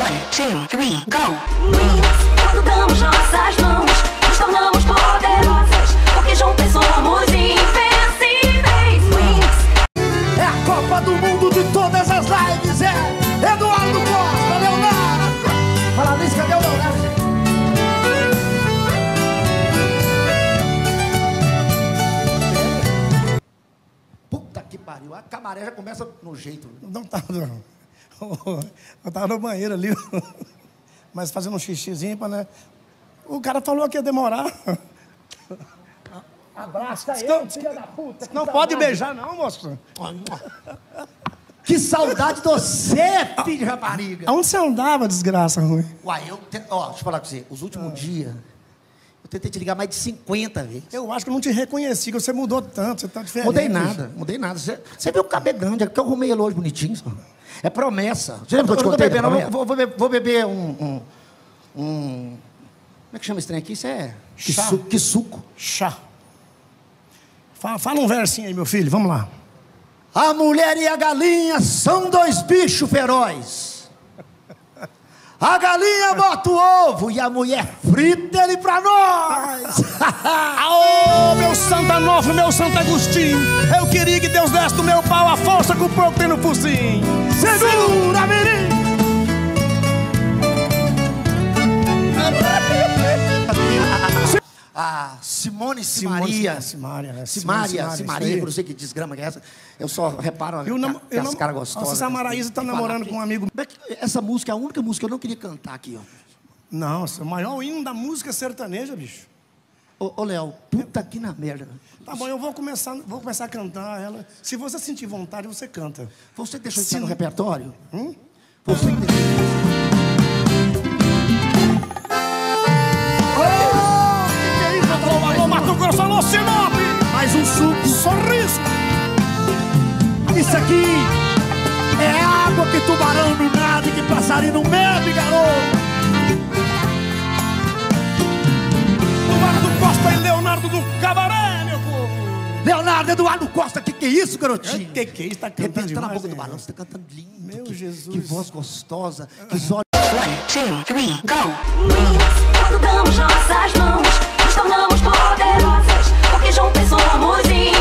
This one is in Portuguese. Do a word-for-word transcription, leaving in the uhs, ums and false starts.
One, two, three, go! Quando damos nossas mãos, nos tornamos poderosas, porque juntas somos invencíveis. É a Copa do Mundo de todas as lives, é Eduardo Costa, Leonardo. Fala nisso, cadê o Leonardo? Puta que pariu, a camaré já começa no jeito. Não tava, não. Eu tava no banheiro ali, mas fazendo um xixizinho pra, né? O cara falou que ia demorar. Abraça ele, filha da puta. Não saudade. pode beijar, não, moço. Que saudade de você, filho de rapariga. Aonde você andava, desgraça ruim? Uai, eu... Te... Ó, deixa eu falar com você. Os últimos ah. dias, eu tentei te ligar mais de cinquenta vezes. Eu acho que eu não te reconheci, que você mudou tanto, você tá diferente. Mudei nada, mudei nada. Você, você viu o cabelo grande, é que eu arrumei ele hoje bonitinho. Só. É promessa. Você lembra que eu te contei? Bebendo, eu vou, vou, beber, vou beber um, um, um... Como é que chama esse trem aqui? Isso é... Que, su, que suco. Chá. Fala, fala um versinho aí, meu filho, vamos lá. A mulher e a galinha são dois bichos ferozes. A galinha bota o ovo e a mulher frita ele pra nós. Aô, meu Santo Onofre, meu Santo Agostinho. Eu queria que Deus desse do meu pau a força que o porco tem no focinho. Segura, menino. A Simone Simaria. Simaria, Simaria, Simaria, não sei que desgrama que é essa. Eu só reparo que as caras gostosas. Nossa, a Maraísa tá namorando com um amigo. Essa música é a única música que eu não queria cantar aqui, ó. Nossa, o maior hino da música sertaneja, bicho. Ô, ô Léo, puta que na merda. Tá bom, eu vou começar, vou começar a cantar ela. Se você sentir vontade, você canta. Você deixou isso no repertório? Hum? Você que deixou. Mato Grosso, alô, Sinop! Mais um suco, sorriso! Isso aqui é água que tubarão não nada e que passarinho não bebe, garoto! Eduardo Costa e Leonardo do Cabaré, meu povo! Leonardo, Eduardo Costa, que que é isso, garotinho? Que que é isso? Tá cantando demais, na boca né? do balão, você tá cantando lindo. Meu que, Jesus! Que voz gostosa, que olhos... One, two, three, go! Quando damos nossas mãos, nos tornamos poderosas, porque juntas somos invencíveis.